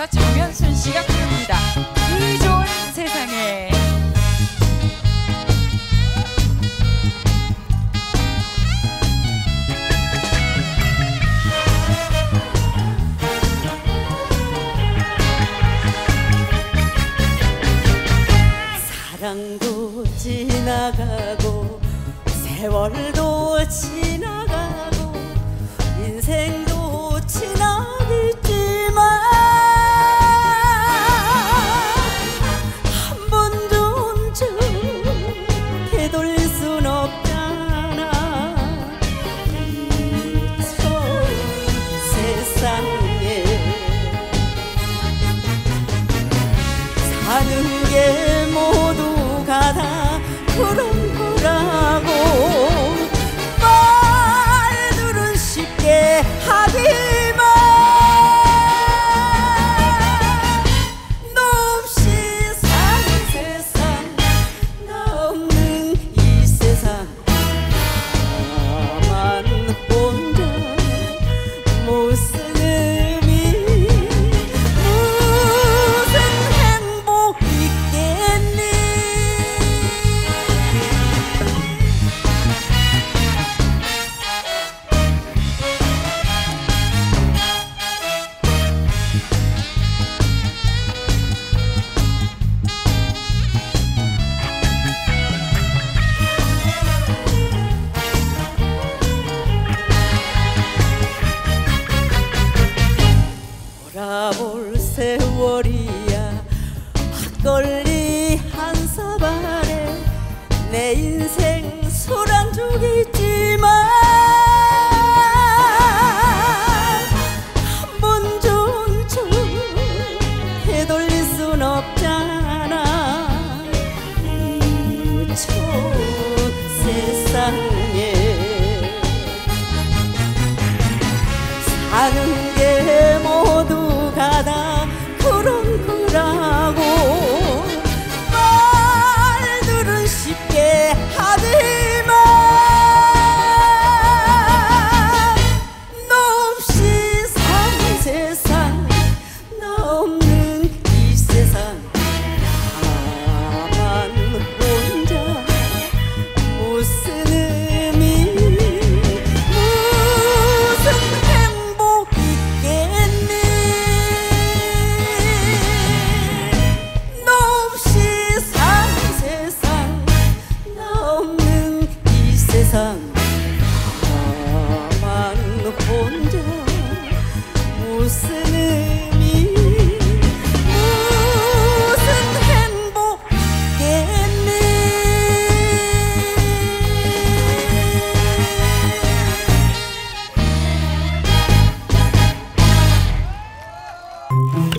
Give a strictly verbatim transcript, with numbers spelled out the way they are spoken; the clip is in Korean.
가사 정연순 씨가 부릅니다. 이 좋은 세상에. 사랑도 지나가고 세월도 지나가고 인생도 지나겠지만 한 번 좀좀 되돌릴 순 없잖아. 이 저 세상에 사는 게 모두가 다 그런 거라고 말들은 쉽게 하지만 너 없이 사는 세상, 나 없는 이 세상 나만 혼자 무슨 의미 무슨 행복 있겠니. 돌아볼 세월이야 막걸리 한 사발에 내 인생 술 한 쪽 있지만 한 번 좀좀 되돌릴 순 없잖아. 이 저 세상에 사는 게 모두가 다 그런 거라고 말들은 쉽게 하지만 너 없이 사는 세상, 나 없는 이 세상 나만 혼자 무슨 의미 무슨 행복 있겠니. 너 없이 사는 세상, 나 없는 이 세상 나만 혼자 무슨 의미 무슨 행복 있겠니. Thank